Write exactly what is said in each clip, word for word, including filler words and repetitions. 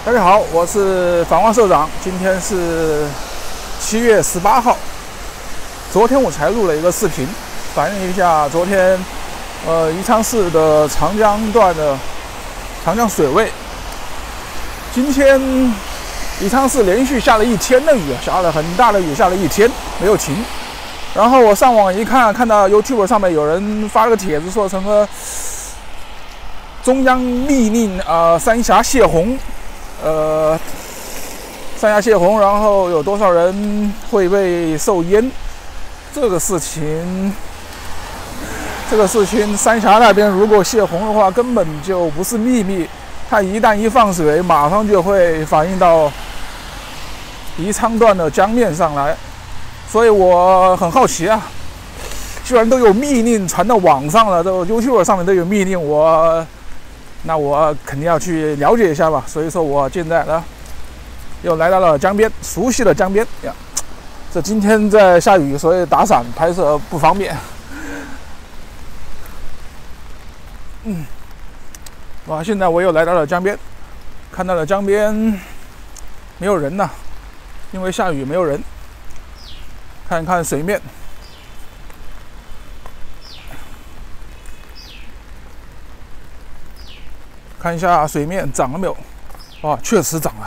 大家好，我是反望社长。今天是七月十八号，昨天我才录了一个视频，反映一下昨天呃宜昌市的长江段的长江水位。今天宜昌市连续下了一天的雨，下了很大的雨，下了一天没有停。然后我上网一看，看到 YouTube 上面有人发了个帖子，说什么中央密令呃三峡泄洪。呃，三峡泄洪，然后有多少人会被受淹？这个事情，这个事情，三峡那边如果泄洪的话，根本就不是秘密。它一旦一放水，马上就会反映到宜昌段的江面上来。所以我很好奇啊，居然都有密令传到网上了，这个 YouTube 上面都有密令，我。那我肯定要去了解一下吧，所以说我现在呢又来到了江边，熟悉的江边呀。这今天在下雨，所以打伞拍摄不方便。嗯，哇，现在我又来到了江边，看到了江边没有人呐，因为下雨没有人。看看水面。看一下水面涨了没有？哇，确实涨了，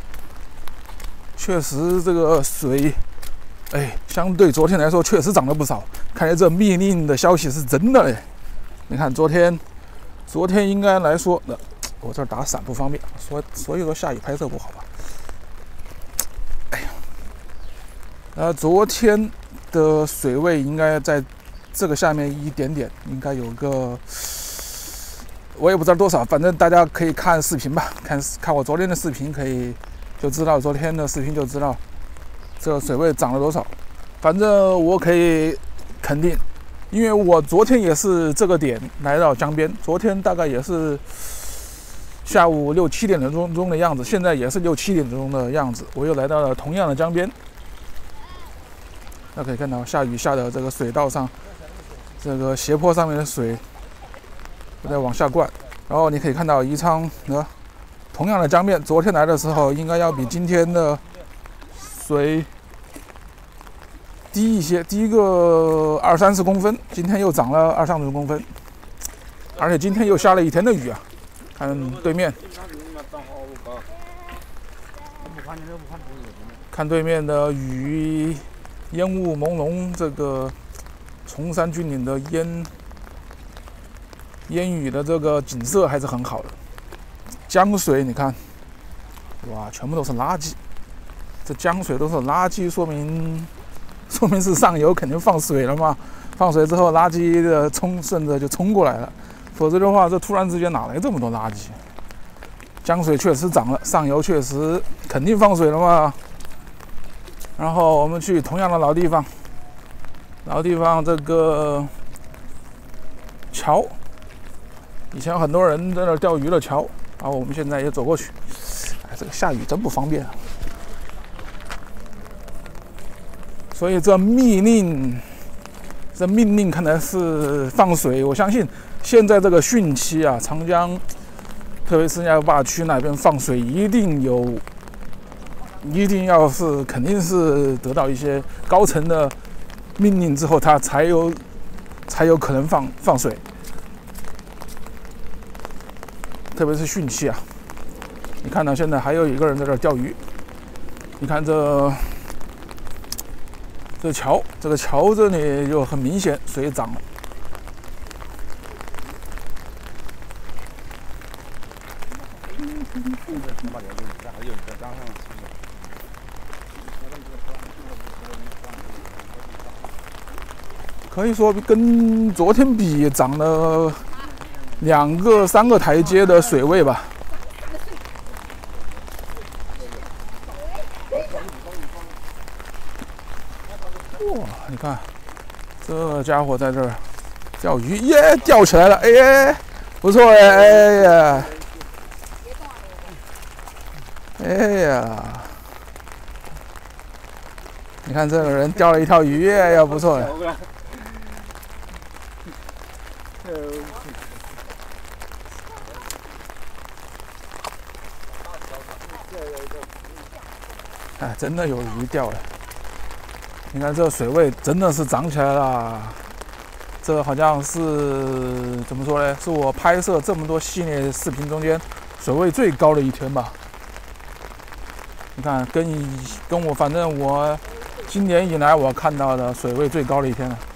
确实这个水，哎，相对昨天来说确实涨了不少。看来这密令的消息是真的嘞。你看昨天，昨天应该来说，呃、我这儿打伞不方便，所所以说下雨拍摄不好吧。哎呀，呃，昨天的水位应该在这个下面一点点，应该有个。我也不知道多少，反正大家可以看视频吧，看看我昨天的视频，可以就知道昨天的视频就知道这个水位涨了多少。反正我可以肯定，因为我昨天也是这个点来到江边，昨天大概也是下午六七点钟钟的样子，现在也是六七点钟的样子，我又来到了同样的江边。那可以看到下雨下的这个水道上，这个斜坡上面的水。在往下灌，然后你可以看到宜昌呢，同样的江面，昨天来的时候应该要比今天的水低一些，低个二三十公分，今天又涨了二三十公分，而且今天又下了一天的雨啊！看对面，看对面的雨，烟雾朦胧，这个崇山峻岭的烟。烟雨的这个景色还是很好的，江水你看，哇，全部都是垃圾。这江水都是垃圾，说明说明是上游肯定放水了嘛。放水之后，垃圾的冲顺着就冲过来了，否则的话，这突然之间哪来这么多垃圾？江水确实涨了，上游确实肯定放水了嘛。然后我们去同样的老地方，老地方这个桥。以前有很多人在那儿钓鱼的桥，然后我们现在也走过去。哎，这个下雨真不方便啊。所以这密令，这命令看来是放水。我相信现在这个汛期啊，长江，特别是亚坝区那边放水，一定有，一定要是肯定是得到一些高层的命令之后，它才有才有可能放放水。特别是汛期啊，你看到现在还有一个人在这儿钓鱼。你看这这桥，这个桥这里就很明显水涨了。可以说跟昨天比涨了。两个、三个台阶的水位吧。哇，你看，这家伙在这儿钓鱼，耶，钓起来了，哎，不错哎，哎呀，哎呀，你看这个人钓了一条鱼，哎呀，不错哎。 哎，真的有鱼钓了。你看这水位真的是涨起来了，这好像是怎么说呢？是我拍摄这么多系列视频中间水位最高的一天吧。你看，跟你跟我，反正我今年以来我看到的水位最高的一天了。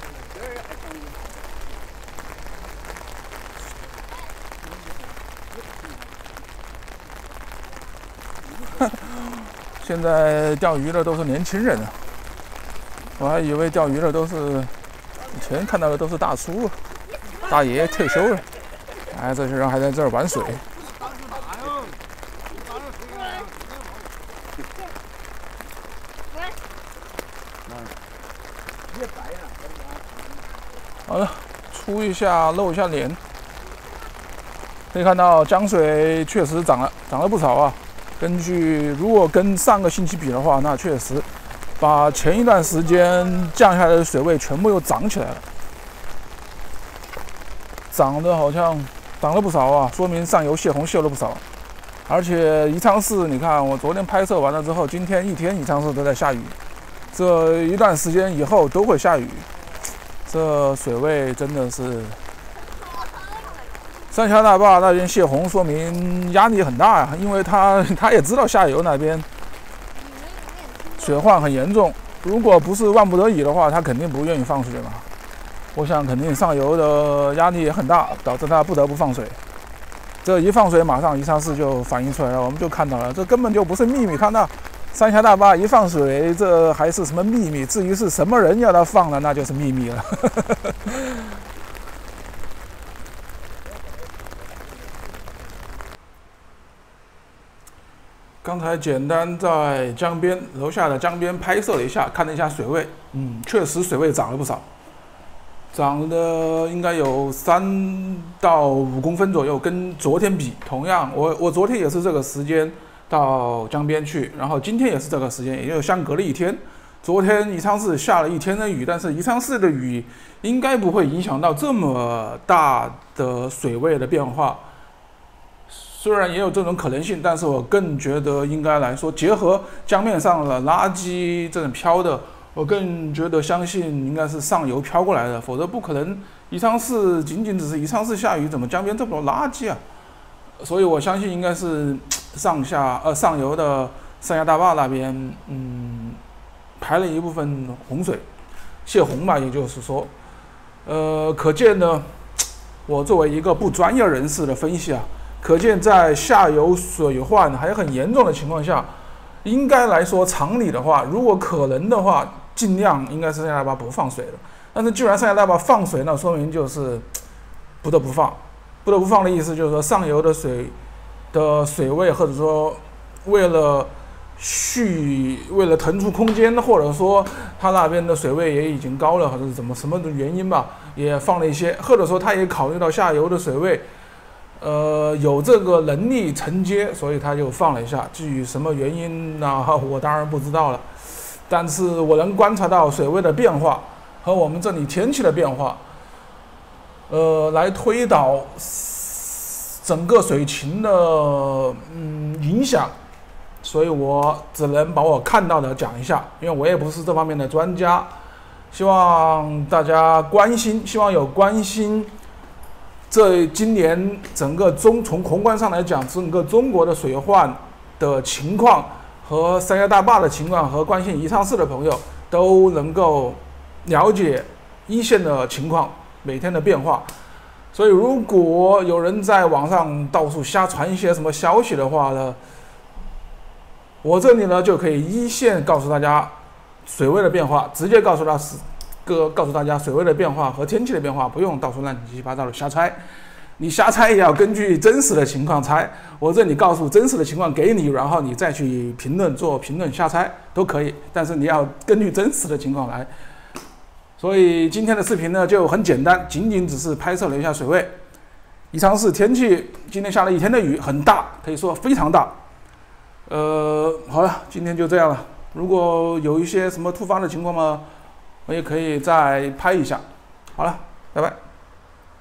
现在钓鱼的都是年轻人啊，我还以为钓鱼的都是以前看到的都是大叔、大爷退休了，哎，这些人还在这儿玩水。好了，出一下露一下脸，可以看到江水确实涨了，涨了不少啊。根据如果跟上个星期比的话，那确实把前一段时间降下来的水位全部又涨起来了，涨得好像涨了不少啊，说明上游泄洪泄了不少。而且宜昌市，你看我昨天拍摄完了之后，今天一天宜昌市都在下雨，这一段时间以后都会下雨，这水位真的是。三峡大坝那边泄洪，说明压力很大呀，因为他他也知道下游那边水患很严重，如果不是万不得已的话，他肯定不愿意放水嘛。我想肯定上游的压力也很大，导致他不得不放水。这一放水，马上宜昌市就反映出来了，我们就看到了，这根本就不是秘密。看到三峡大坝一放水，这还是什么秘密？至于是什么人要他放的，那就是秘密了。刚才简单在江边楼下的江边拍摄了一下，看了一下水位，嗯，确实水位涨了不少，涨的应该有三到五公分左右，跟昨天比，同样，我我昨天也是这个时间到江边去，然后今天也是这个时间，也就相隔了一天。昨天宜昌市下了一天的雨，但是宜昌市的雨应该不会影响到这么大的水位的变化。虽然也有这种可能性，但是我更觉得应该来说，结合江面上的垃圾这种漂的，我更觉得相信应该是上游漂过来的，否则不可能宜昌市仅仅只是宜昌市下雨，怎么江边这么多垃圾啊？所以我相信应该是上下呃上游的三峡大坝那边，嗯，排了一部分洪水，泄洪嘛，也就是说，呃，可见呢，我作为一个不专业人士的分析啊。可见，在下游水患还很严重的情况下，应该来说，常理的话，如果可能的话，尽量应该是三峡大坝不放水的。但是，既然三峡大坝放水，那说明就是不得不放。不得不放的意思就是说，上游的水的水位，或者说为了蓄、为了腾出空间，或者说它那边的水位也已经高了，或者是怎么什么的原因吧，也放了一些，或者说它也考虑到下游的水位。呃，有这个能力承接，所以他就放了一下。至于什么原因呢？我当然不知道了。但是我能观察到水位的变化和我们这里天气的变化，呃，来推导整个水情的嗯影响。所以我只能把我看到的讲一下，因为我也不是这方面的专家。希望大家关心，希望有关心。这今年整个中从宏观上来讲，整个中国的水患的情况和三峡大坝的情况，和关心宜昌市的朋友都能够了解一线的情况，每天的变化。所以，如果有人在网上到处瞎传一些什么消息的话呢，我这里呢就可以一线告诉大家水位的变化，直接告诉他是。个告诉大家水位的变化和天气的变化，不用到处乱七八糟的瞎猜。你瞎猜也要根据真实的情况猜。我这里告诉真实的情况给你，然后你再去评论做评论瞎猜都可以，但是你要根据真实的情况来。所以今天的视频呢就很简单，仅仅只是拍摄了一下水位。宜昌市天气今天下了一天的雨，很大，可以说非常大。呃，好了，今天就这样了。如果有一些什么突发的情况呢？我也可以再拍一下。好了，拜拜。